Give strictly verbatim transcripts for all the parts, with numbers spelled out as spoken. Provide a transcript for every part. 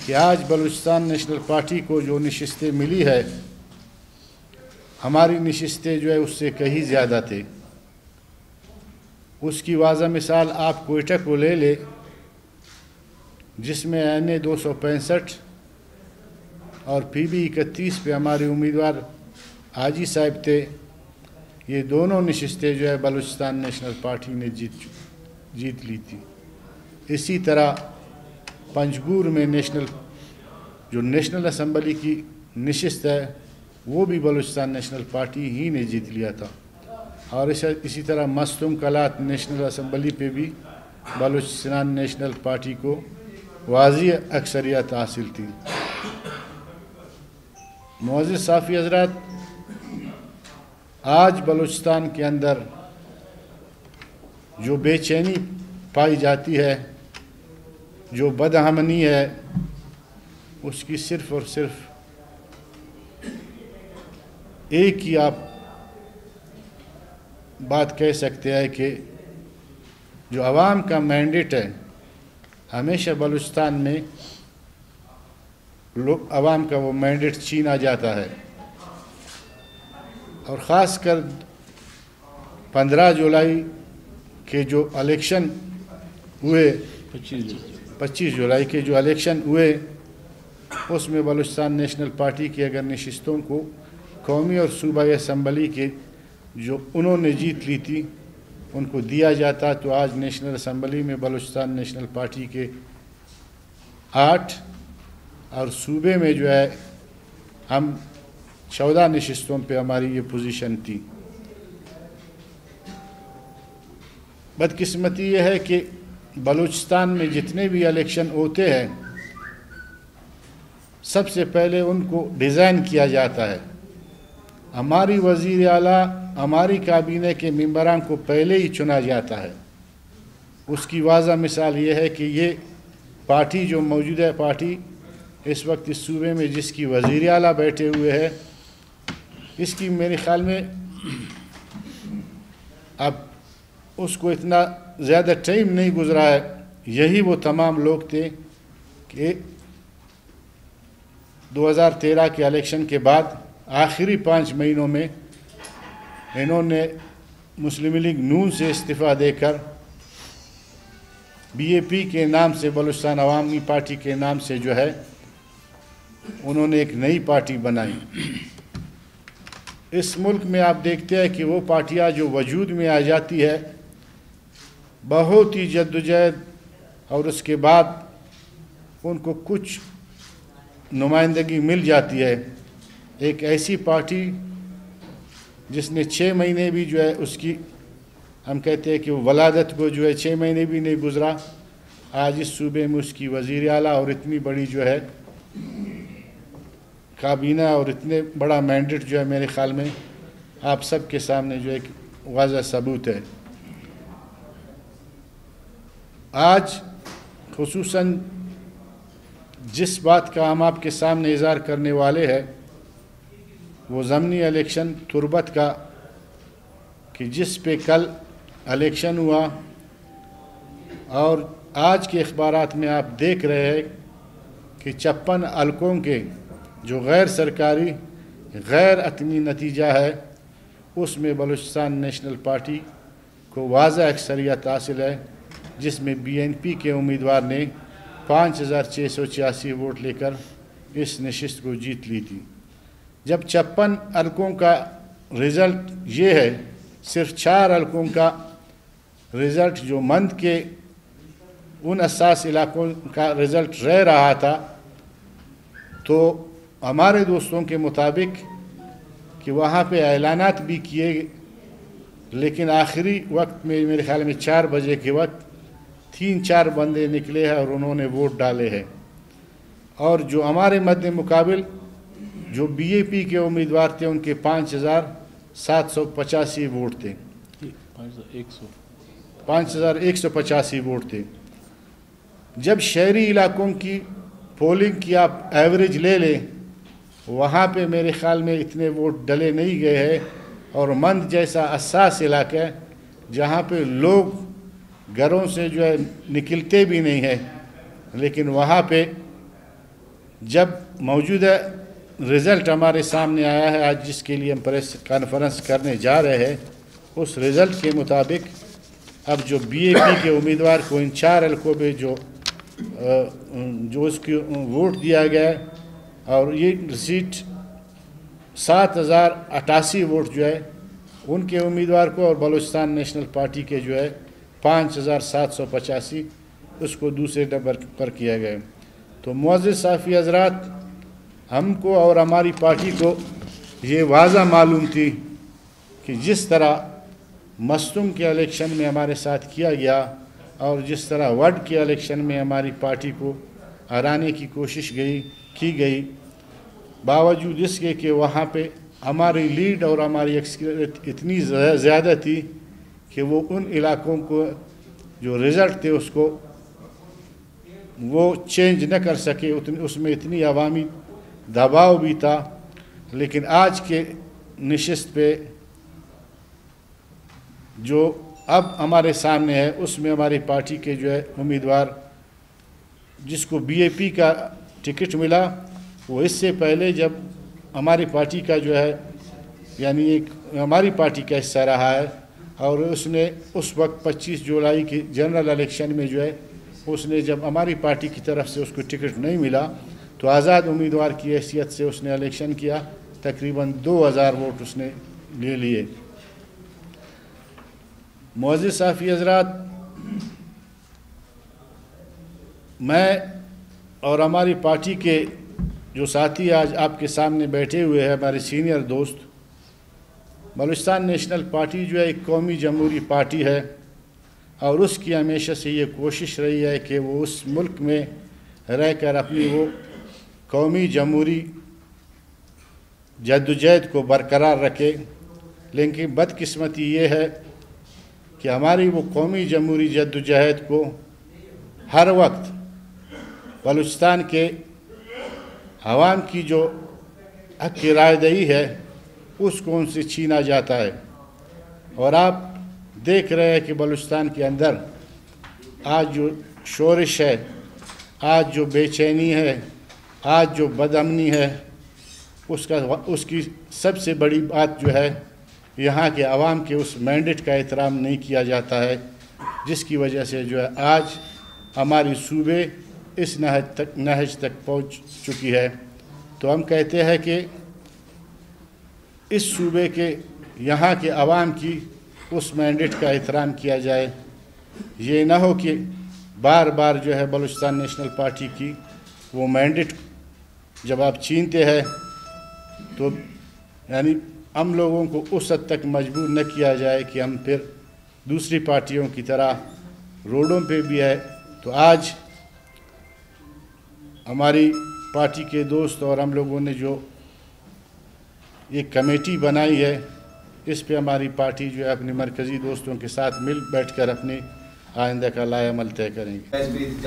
कि आज Balochistan national party को जो नशिस्तें मिली है, हमारी नशिस्तें जो है उससे कहीं ज़्यादा थे। उसकी वाज़ह मिसाल आप कोयटा को ले ले, जिसमें एन ए दो सौ पैंसठ और पी बी इकतीस पे हमारे उम्मीदवार हाजी साहब थे। ये दोनों नशिस्तें जो है बलूचिस्तान नेशनल पार्टी ने जीत जीत ली थी। इसी तरह पंजगूर में नेशनल जो नेशनल असम्बली की नशिस्त है वो भी बलूचिस्तान नेशनल पार्टी ही ने जीत लिया था। और इस, इसी तरह मस्तुम कलात नेशनल असम्बली पे भी बलूचिस्तान नेशनल पार्टी को वाज़ी अक्सरियत हासिल थी। मुअज़्ज़िज़ साफ़ी हज़रात, आज बलूचिस्तान के अंदर जो बेचैनी पाई जाती है, जो बदअमनी है, उसकी सिर्फ़ और सिर्फ एक ही आप बात कह सकते हैं कि जो आवाम का मैंडेट है, हमेशा बलूचिस्तान में लोग आवाम का वो मैंडेट छीना जाता है। और ख़ास कर पंद्रह जुलाई के जो इलेक्शन हुए, पच्चीस जुलाई के जो इलेक्शन हुए, उसमें बलूचिस्तान नेशनल पार्टी की अगर नशिस्तों को कौमी और सूबाई असम्बली के जो उन्होंने जीत ली थी उनको दिया जाता, तो आज नेशनल असम्बली में बलूचिस्तान नेशनल पार्टी के आठ और सूबे में जो है हम चौदह नशिस्तों पे हमारी ये पोजीशन थी। बदकिस्मती ये है कि बलूचिस्तान में जितने भी इलेक्शन होते हैं, सबसे पहले उनको डिज़ाइन किया जाता है। हमारी वज़ीर आला, हमारी काबीने के मेंबरान को पहले ही चुना जाता है। उसकी वाज़ह मिसाल ये है कि ये पार्टी जो मौजूदा पार्टी इस वक्त इस सूबे में जिसकी वज़ीर आला बैठे हुए हैं, इसकी मेरे ख़्याल में अब उसको इतना ज़्यादा टाइम नहीं गुज़रा है। यही वो तमाम लोग थे कि दो हज़ार तेरह के इलेक्शन के बाद आखिरी पाँच महीनों में इन्होंने मुस्लिम लीग नून से इस्तीफ़ा देकर बी ए पी के नाम से, बलूचिस्तान अवामी पार्टी के नाम से जो है उन्होंने एक नई पार्टी बनाई। इस मुल्क में आप देखते हैं कि वो पार्टियां जो वजूद में आ जाती है, बहुत ही जद्दोजहद और उसके बाद उनको कुछ नुमाइंदगी मिल जाती है। एक ऐसी पार्टी जिसने छः महीने भी जो है उसकी, हम कहते हैं कि वो वलादत को जो है छः महीने भी नहीं गुज़रा, आज इस सूबे में उसकी वज़ीर आला और इतनी बड़ी जो है काबीना और इतने बड़ा मैंडेट जो है मेरे ख़्याल में आप सब के सामने जो एक वाज़ह सबूत है। आज खुसूसन जिस बात का हम आपके सामने इज़हार करने वाले हैं वो ज़मनी इलेक्शन तुर्बत का, कि जिस पे कल इलेक्शन हुआ और आज के अखबारात में आप देख रहे हैं कि छप्पन हलकों के जो गैर सरकारी गैर हतमी नतीजा है, उसमें बलूचिस्तान नेशनल पार्टी को वाज़ह अक्सरियत हासिल है, जिसमें बी एन पी के उम्मीदवार ने पाँच हज़ार छः सौ छियासी वोट लेकर इस नशिस्त को जीत ली थी। जब छप्पन हलकों का रिज़ल्ट ये है, सिर्फ चार हलकों का रिज़ल्ट जो मंद के उन असास इलाकों का रिज़ल्ट रह रहा था, तो हमारे दोस्तों के मुताबिक कि वहाँ पे ऐलानात भी किए, लेकिन आखिरी वक्त में मेरे ख्याल में चार बजे के वक्त तीन चार बंदे निकले हैं और उन्होंने वोट डाले हैं। और जो हमारे मध्य मुकाबिल जो बी ए पी के उम्मीदवार थे उनके पाँच हज़ार सात सौ पचासी वोट थे, पाँच हज़ार एक सौ पचासी वोट थे। जब शहरी इलाकों की पोलिंग की आप एवरेज ले लें, वहाँ पे मेरे ख़्याल में इतने वोट डले नहीं गए हैं। और मंद जैसा हसास इलाका है जहाँ पे लोग घरों से जो है निकलते भी नहीं हैं, लेकिन वहाँ पे जब मौजूदा रिज़ल्ट हमारे सामने आया है आज, जिसके लिए हम प्रेस कॉन्फ्रेंस करने जा रहे हैं, उस रिज़ल्ट के मुताबिक अब जो बीएनपी के उम्मीदवार को इन चार हल्कों में जो जो उसकी वोट दिया गया और ये सीट सात हज़ार अट्ठासी वोट जो है उनके उम्मीदवार को और बलूचिस्तान नेशनल पार्टी के जो है पाँच हज़ार सात सौ पचासी उसको दूसरे नंबर पर किया गया। तो मुअज़्ज़िज़ साफ़ी हज़रात, हमको और हमारी पार्टी को ये वाज़ा मालूम थी कि जिस तरह मस्तूम के इलेक्शन में हमारे साथ किया गया और जिस तरह वड के इलेक्शन में हमारी पार्टी को हराने की कोशिश गई की गई, बावजूद इसके कि वहाँ पे हमारी लीड और हमारी एक्सपीरियंस इतनी ज़्यादा थी कि वो उन इलाकों को जो रिज़ल्ट थे उसको वो चेंज न कर सके, उतनी उसमें इतनी अवामी दबाव भी था। लेकिन आज के नशिस्त पे जो अब हमारे सामने है उसमें हमारी पार्टी के जो है उम्मीदवार जिसको बीएनपी का टिकट मिला, वो इससे पहले जब हमारी पार्टी का जो है यानी एक हमारी पार्टी का हिस्सा रहा है और उसने उस वक्त पच्चीस जुलाई के जनरल इलेक्शन में जो है उसने जब हमारी पार्टी की तरफ से उसको टिकट नहीं मिला तो आज़ाद उम्मीदवार की हैसियत से उसने इलेक्शन किया, तकरीबन दो हज़ार वोट उसने ले लिए। मुअज़्ज़िज़ साफ़ी हज़रात, मैं और हमारी पार्टी के जो साथी आज आपके सामने बैठे हुए हैं, हमारे सीनियर दोस्त, बलूचिस्तान नेशनल पार्टी जो है एक कौमी जमहूरी पार्टी है और उसकी हमेशा से ये कोशिश रही है कि वो उस मुल्क में रहकर अपनी वो कौमी जमहूरी जद्दोजहद को बरकरार रखे। लेकिन बदकिस्मती ये है कि हमारी वो कौमी जमहूरी जद्दोजहद को हर वक्त बलूचिस्तान के अवाम की जो हक की रायदही है उसको उनसे छीना जाता है। और आप देख रहे हैं कि बलूचिस्तान के अंदर आज जो शोरिश है, आज जो बेचैनी है, आज जो बदअमनी है, उसका उसकी सबसे बड़ी बात जो है यहाँ के अवाम के उस मैंडेट का एहतराम नहीं किया जाता है, जिसकी वजह से जो है आज हमारी सूबे इस नहज तक नहज तक पहुँच चुकी है। तो हम कहते हैं कि इस सूबे के यहाँ के अवाम की उस मैंडेट का एहतराम किया जाए। ये ना हो कि बार बार जो है बलूचिस्तान नेशनल पार्टी की वो मैंडेट जब आप छीनते हैं तो यानी हम लोगों को उस हद तक मजबूर न किया जाए कि हम फिर दूसरी पार्टियों की तरह रोडों पे भी है। तो आज हमारी पार्टी के दोस्त और हम लोगों ने जो एक कमेटी बनाई है, इस पे हमारी पार्टी जो है अपने मरकज़ी दोस्तों के साथ मिल बैठकर अपने आइंदा का लाए अमल तय करेंगे।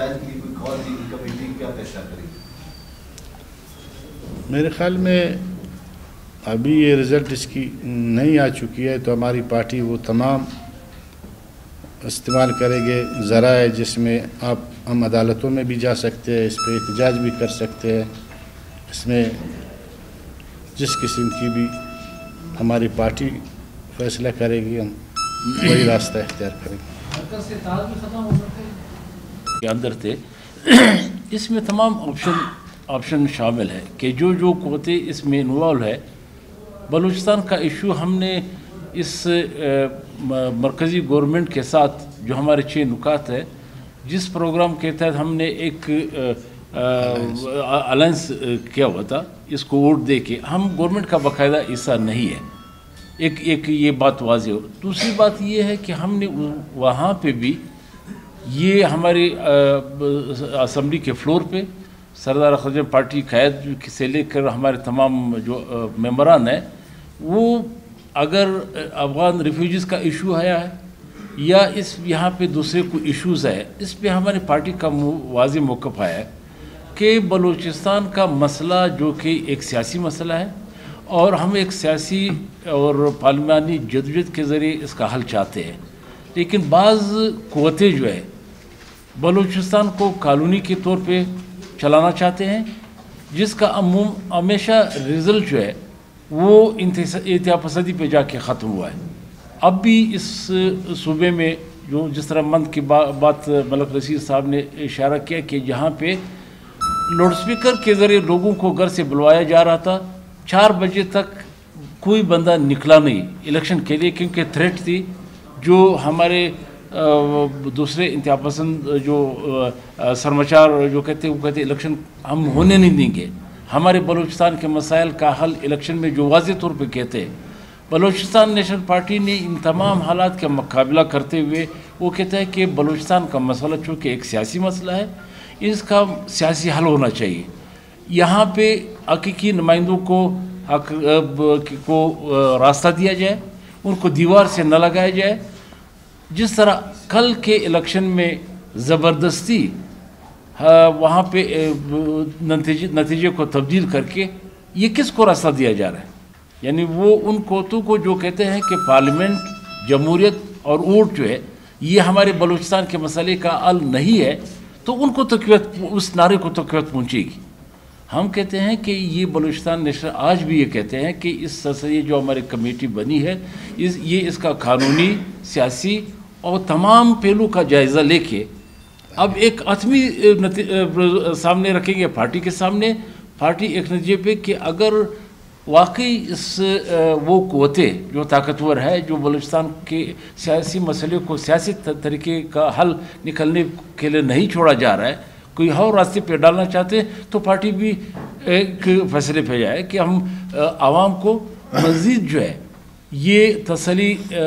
मेरे ख़्याल में अभी ये रिज़ल्ट इसकी नहीं आ चुकी है, तो हमारी पार्टी वो तमाम इस्तेमाल करेंगे ज़राए जिसमें आप हम अदालतों में भी जा सकते हैं, इस पर एहतजाज भी कर सकते हैं। इसमें जिस किस्म की भी हमारी पार्टी फैसला करेगी हम वही रास्ता इख्तियार करेंगे। के अंदर थे इसमें तमाम ऑप्शन ऑप्शन शामिल है कि जो जो कोते इसमें इन्वॉल्व है। बलूचिस्तान का इशू हमने इस मरकज़ी गवर्नमेंट के साथ जो हमारे छः नुकात है, जिस प्रोग्राम के तहत हमने एक अलायंस किया हुआ था, इसको वोट दे के हम गवर्नमेंट का बाकायदा हिस्सा नहीं है। एक एक ये बात वाज़ेह हो। दूसरी बात ये है कि हमने वहाँ पे भी ये हमारी असम्बली के फ्लोर पे सरदार खजम पार्टी क़याद से लेकर हमारे तमाम जो मेंबरान हैं, वो अगर अफ़गान रिफ्यूजीज़ का इशू आया है या इस यहाँ पे दूसरे कोई इश्यूज़ है, इस पे हमारी पार्टी का वाज़ेह मौक़िफ़ आया है कि बलूचिस्तान का मसला जो कि एक सियासी मसला है और हम एक सियासी और पार्लिमानी जदोजहद के ज़रिए इसका हल चाहते हैं। लेकिन बाज़ क़ुव्वतें जो है बलूचिस्तान को कॉलोनी के तौर पे चलाना चाहते हैं जिसका अमूम हमेशा रिज़ल्ट जो है वो इंतहापसंदी पे जाके ख़त्म हुआ है। अब भी इस सूबे में जो जिस तरह मंद की बा, बात मलक रशीद साहब ने इशारा किया कि जहाँ पे लाउड स्पीकर के ज़रिए लोगों को घर से बुलवाया जा रहा था, चार बजे तक कोई बंदा निकला नहीं इलेक्शन के लिए, क्योंकि थ्रेट थी जो हमारे दूसरे इंतहापसंद जो सरमाचार जो कहते हैं वो कहते इलेक्शन हम होने नहीं देंगे। हमारे बलूचिस्तान के मसाइल का हल इलेक्शन में जो वाज़ेह तौर पे कहते हैं, बलूचिस्तान नेशनल पार्टी ने इन तमाम हालात का मुकाबला करते हुए वो कहता है कि बलूचिस्तान का मसला चूँकि एक सियासी मसला है, इसका सियासी हल होना चाहिए। यहाँ पे हकीकी नुमाइंदों को हक को रास्ता दिया जाए, उनको दीवार से न लगाया जाए। जिस तरह कल के इलेक्शन में ज़बरदस्ती वहाँ पे नतीजे नतीजे को तब्दील करके ये किसको रास्ता दिया जा रहा है? यानी वो उन कोतों को जो कहते हैं कि पार्लियामेंट, जमहूरियत और वोट जो है ये हमारे बलूचिस्तान के मसले का हल नहीं है, तो उनको तक़वियत, उस नारे को तक़वियत पहुँचेगी। हम कहते हैं कि ये बलूचिस्तान नेशनल आज भी ये कहते हैं कि इस सिलसिले जो हमारी कमेटी बनी है, इस ये इसका कानूनी, सियासी और तमाम पहलू का जायज़ा लेके अब एक आत्मी सामने रखेंगे पार्टी के सामने। पार्टी एक नतीजे पे कि अगर वाकई इस वो क़ुव्वतें जो ताकतवर है, जो बलूचिस्तान के सियासी मसले को सियासी तरीके का हल निकलने के लिए नहीं छोड़ा जा रहा है, कोई और रास्ते पे डालना चाहते हैं, तो पार्टी भी एक फैसले पे जाए कि हम आवाम को मज़ीद जो है ये तसल्ली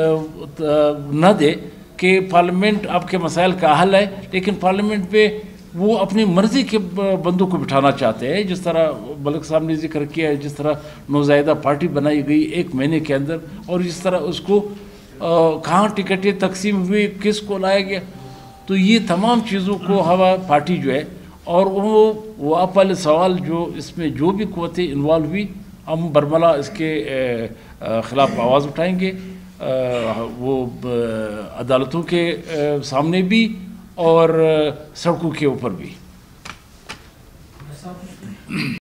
न दे कि पार्लियामेंट आपके मसाइल का हल है, लेकिन पार्लियामेंट पे वो अपनी मर्ज़ी के बंदों को बिठाना चाहते हैं। जिस तरह मलिक साहब ने जिक्र किया है, जिस तरह नौज़ायदा पार्टी बनाई गई एक महीने के अंदर, और जिस तरह उसको कहाँ टिकटें तकसीम हुई, किस को लाया गया, तो ये तमाम चीज़ों को हवा पार्टी जो है, और वो वो आप वाले सवाल जो इसमें जो भी क़ुव्वतें इन्वॉल्व हुई, हम बरमला इसके ख़िलाफ़ आवाज़ उठाएंगे, वो अदालतों के सामने भी और सड़कों के ऊपर भी।